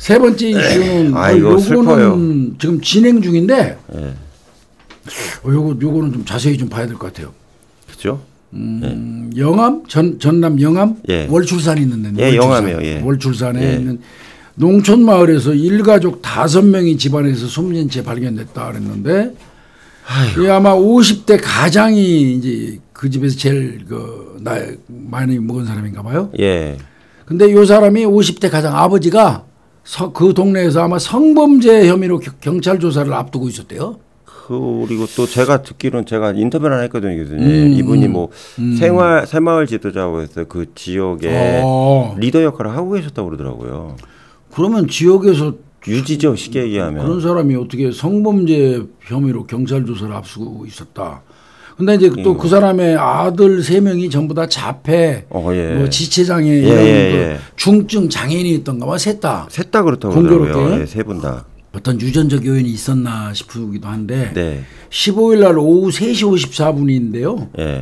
세 번째 이슈는 이거 슬퍼요. 지금 진행 중인데 예. 요거는 좀 자세히 좀 봐야 될 것 같아요. 그죠? 영암 전남 영암 예. 월출산이 있는데 예, 영암이에요. 예. 월출산에 예. 있는 농촌 마을에서 일가족 5명이 집안에서 숨진 채 발견됐다 그랬는데 이 아마 50대 가장이 이제 그 집에서 제일 나이 많이 먹은 사람인가 봐요. 예. 근데 요 사람이 50대 가장 아버지가 그 동네에서 아마 성범죄 혐의로 경찰 조사를 앞두고 있었대요. 그리고 또 제가 듣기로는 제가 인터뷰를 하나 했거든요, 교수님. 이분이 뭐 새마을 지도자고 해서 그 지역에 리더 역할을 하고 계셨다고 그러더라고요. 그러면 지역에서 유지죠, 쉽게 얘기하면. 그런 사람이 어떻게 성범죄 혐의로 경찰 조사를 앞두고 있었다. 근데 이제 또 그 사람의 아들 3명이 전부 다 자폐, 예. 뭐 지체장애, 이런 중증 장애인이 있던가 봐, 셋 다 그렇다고 그러더라고요. 예, 3분 다. 어떤 유전적 요인이 있었나 싶기도 한데 네. 15일 날 오후 3시 54분인데요. 예.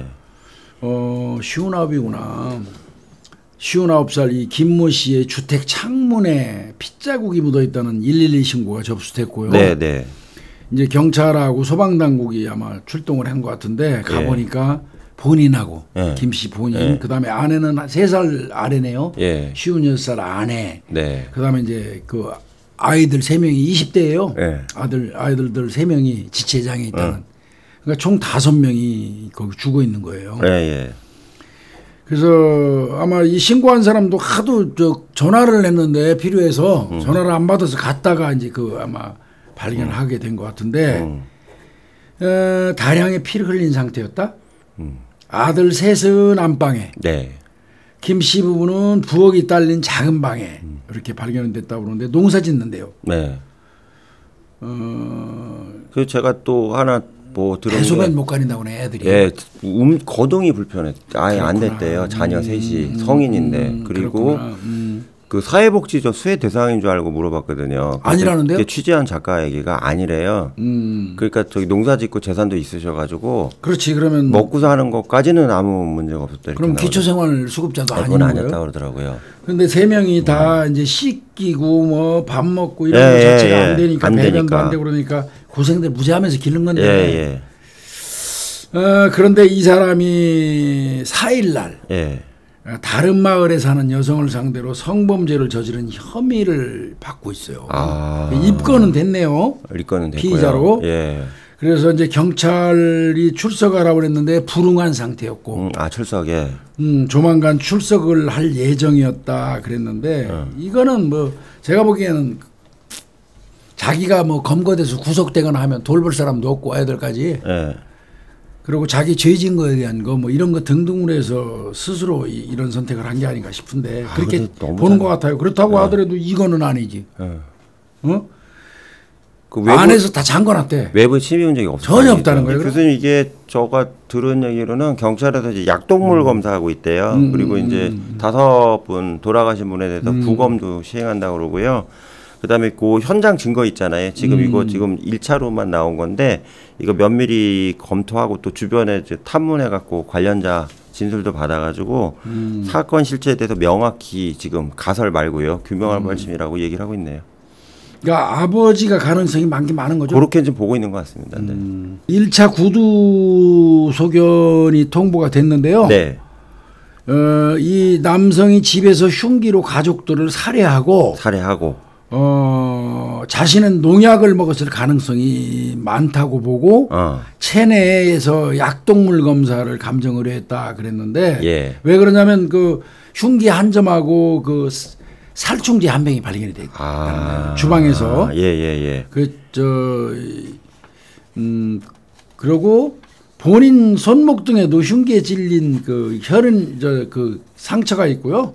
59이구나. 59살 이 김모 씨의 주택 창문에 핏자국이 묻어 있다는 112 신고가 접수됐고요. 네, 네. 이제 경찰하고 소방당국이 아마 출동을 한 것 같은데 가보니까 본인하고 김 씨 본인, 그다음에 아내는 3살 아래네요. 56살 아내. 네. 그다음에 이제 그 아이들 3명이 20대예요. 아이들들 3명이 지체장애 있다는. 그러니까 총 5명이 거기 죽어 있는 거예요. 그래서 아마 이 신고한 사람도 하도 전화를 했는데 필요해서 전화를 안 받아서 갔다가 이제 아마 발견을 하게 된 것 같은데 다량의 피를 흘린 상태였다. 아들 셋은 안방에, 김 씨 부부는 부엌이 딸린 작은 방에 이렇게 발견됐다고 그러는데 농사 짓는데요. 그 제가 또 하나 뭐 들은 대소변 못 가린다고 네 애들이. 거동이 불편해. 아예 안 됐대요. 자녀 셋이 성인인데. 그리고 그 사회복지조 수혜 대상인 줄 알고 물어봤거든요. 아니라는데요? 취재한 작가 얘기가 아니래요. 그러니까 저기 농사짓고 재산도 있으셔가지고. 그렇지. 그러면 먹고 사는 것까지는 아무 문제가 없었다. 그럼 기초생활수급자도 아닌 그건 거예요? 아니었다 그러더라고요. 그런데 3명이 다 이제 씻기고 뭐 밥 먹고 이런 거 자체가 안 되니까 배변도 안 되고 그러니까 고생들 무지하면서 기른 건데. 그런데 이 사람이 4일 날. 다른 마을에 사는 여성을 상대로 성범죄를 저지른 혐의를 받고 있어요. 입건은 됐네요. 입건은 됐고요. 피의자로. 그래서 이제 경찰이 출석하라고 그랬는데 불응한 상태였고. 출석에. 조만간 출석을 할 예정이었다 그랬는데 이거는 뭐 제가 보기에는 자기가 뭐 검거돼서 구속되거나 하면 돌볼 사람도 없고 애들까지. 그리고 자기 죄 증거에 대한 거 뭐 이런 거 등등으로 해서 스스로 이런 선택을 한 게 아닌가 싶은데 그렇게 보는 것 같아요. 그렇다고 하더라도 이거는 아니지. 그 안에서 다 잠궈놨대. 외부 침입 적이 없어요. 전혀 없다는 거예요. 교수님 이게 제가 들은 얘기로는 경찰에서 이제 약동물 검사하고 있대요. 그리고 이제 5분 돌아가신 분에 대해서 부검도 시행한다고 그러고요. 그다음에 그 현장 증거 있잖아요. 지금 이거 지금 1차로만 나온 건데 이거 면밀히 검토하고 또 주변에 이제 탐문해 갖고 관련자 진술도 받아가지고 사건 실체에 대해서 명확히 지금 가설 말고요 규명할 방침이라고 얘기를 하고 있네요. 그러니까 아버지가 가능성이 많은 거죠. 그렇게 좀 보고 있는 것 같습니다. 1차 구두 소견이 통보가 됐는데요. 이 남성이 집에서 흉기로 가족들을 살해하고 자신은 농약을 먹었을 가능성이 많다고 보고 체내에서 약동물 검사를 감정 의뢰했다 그랬는데 왜 그러냐면 그 흉기 한 점하고 그 살충제 한 병이 발견이 돼 있다. 주방에서. 그리고 본인 손목 등에도 흉기에 찔린 그 그 상처가 있고요.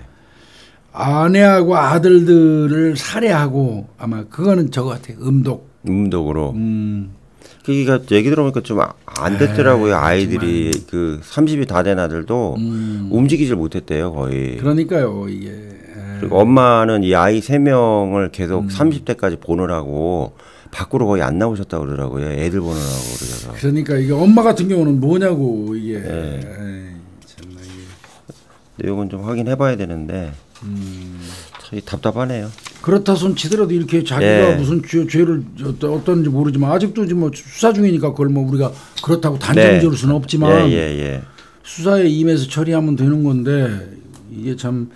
아내하고 아들들을 살해하고 아마 그거는 저거 같아요. 음독으로. 그러니까 얘기 들어보니까 좀 안 됐더라고요. 아이들이 그 30이 다 된 아들도 움직이질 못했대요. 거의. 그러니까요. 이게. 그리고 엄마는 이 아이 3명을 계속 30대까지 보느라고 밖으로 거의 안 나오셨다고 그러더라고요. 애들 보느라고 그러셔서. 그러니까 이게 엄마 같은 경우는 뭐냐고 이게. 참나 이게. 내용은 좀 확인해봐야 되는데 참 답답하네요. 그렇다 손 치더라도 이렇게 자기가 예. 무슨 죄를 어떤지 모르지만 아직도 뭐 수사 중이니까 그걸 뭐 우리가 그렇다고 단정 지을 수는 없지만 수사에 임해서 처리하면 되는 건데 이게 참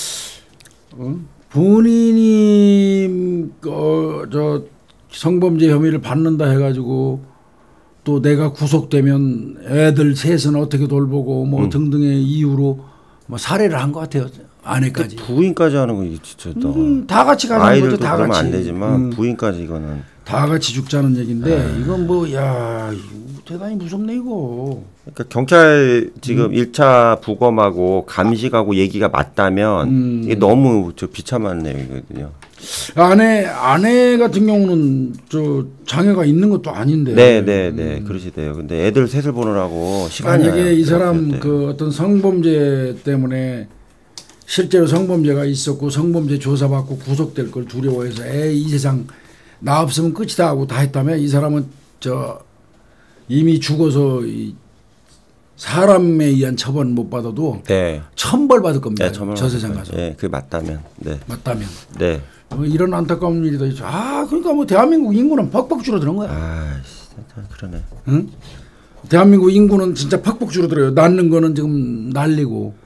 본인이 저 성범죄 혐의를 받는다 해가지고 또 내가 구속되면 애들 셋은 어떻게 돌보고 뭐 등등의 이유로 뭐 살해를 한 것 같아요. 아내까지. 부인까지 하는 거 진짜 다 같이 가는 거죠. 다 같이. 안 되지만 부인까지 이거는 다 같이 죽자는 얘기인데 이건 뭐 야 대단히 무섭네 이거. 그러니까 경찰 지금 1차 부검하고 감식하고 얘기가 맞다면 이게 너무 비참한 내용이거든요. 아내 같은 경우는 저 장애가 있는 것도 아닌데. 네, 그러시대요. 근데 애들 셋을 보느라고 시간이 만약에 이 사람 그 어떤 성범죄 때문에 실제로 성범죄가 있었고 성범죄 조사받고 구속될 걸 두려워해서 이 세상 나 없으면 끝이다 하고 다 했다면 이 사람은 저 이미 죽어서 사람에 의한 처벌 못 받아도 천벌 받을 겁니다. 저 세상 가서. 그게 맞다면. 맞다면. 네. 이런 안타까운 일이 더 있죠. 그러니까 뭐 대한민국 인구는 퍽퍽 줄어드는 거야. 진짜 그러네. 응? 대한민국 인구는 진짜 퍽퍽 줄어들어요. 낳는 거는 지금 난리고